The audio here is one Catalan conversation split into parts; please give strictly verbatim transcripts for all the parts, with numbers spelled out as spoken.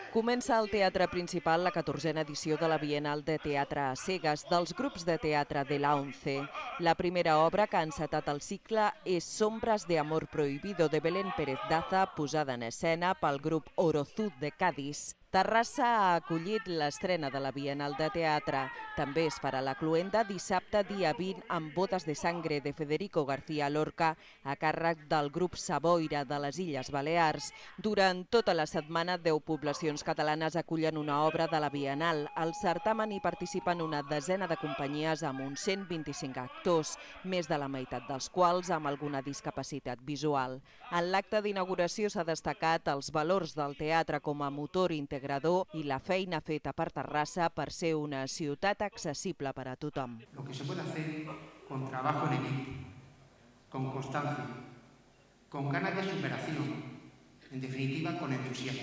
Comença al Teatre Principal la catorzena edició de la Bienal de Teatre a Cegues dels grups de teatre de la ONCE. La primera obra que ha encetat el cicle és Sombras de amor prohibido de Belén Pérez Daza, posada en escena pel grup Orozud de Cádiz. Terrassa ha acollit l'estrena de la Bienal de Teatre. També es farà la cloenda dissabte dia vint amb Bodes de Sangre de Federico García Lorca a càrrec del grup Savoira de les Illes Balears. Durant tota la setmana, deu poblacions catalanes acullen una obra de la Bienal. Al certamen hi participen una desena de companyies amb uns cent vint-i-cinc actors, més de la meitat dels quals amb alguna discapacitat visual. En l'acte d'inauguració s'ha destacat els valors del teatre com a motor integral i la feina feta per Terrassa per ser una ciutat accessible per a tothom. Lo que se puede hacer con trabajo en equipo, con constancia, con ganas de superación, en definitiva con entusiasmo.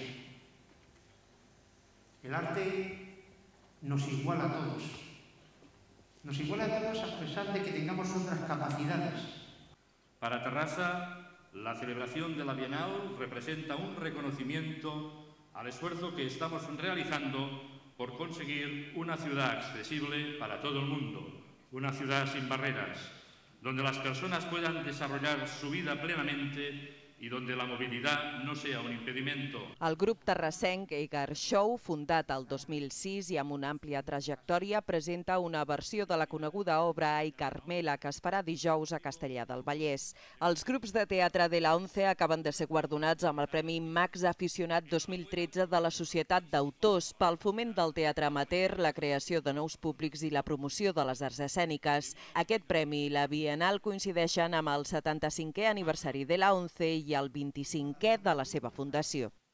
El arte nos iguala a todos, nos iguala a todos a pesar de que tengamos otras capacidades. Para Terrassa, la celebración de la Bienal representa un reconocimiento al esfuerzo que estamos realizando por conseguir una ciudad accesible para todo el mundo, una ciudad sin barreras, donde las personas puedan desarrollar su vida plenamente i donde la mobilitat no sea un impedimento. El grup terrassenc Egar Show, fundat el dos mil sis i amb una àmplia trajectòria, presenta una versió de la coneguda obra Ai Carmela, que es farà dijous a Castellar del Vallès. Els grups de teatre de la ONCE acaben de ser guardonats amb el Premi Max Aficionat dos mil tretze de la Societat d'Autors pel foment del teatre amateur, la creació de nous públics i la promoció de les arts escèniques. Aquest premi i la Bienal coincideixen amb el setanta-cinquè aniversari de la ONCE i el vint-i-cinquè de la seva fundació.